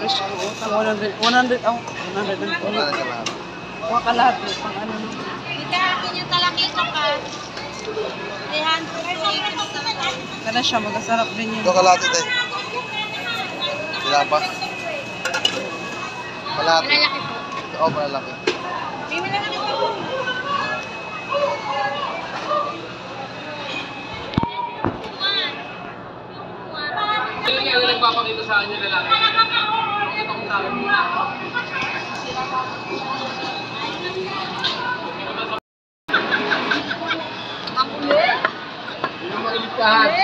Fresh po. 100, 100, oh, 100 din po. Kuha ka lahat po. Pang ano. Ika, akin yung talakito ka. 380. Kada siya, magkasarap din yun. Ito kalahati tayo. Sila pa? Kalahati. Malalaki po. Oo, malalaki. May malalaki po. Yung ano nagpapakita sa kanya lalaki. Ito kung sabi mo. Ang ulit. Yung makilig ka.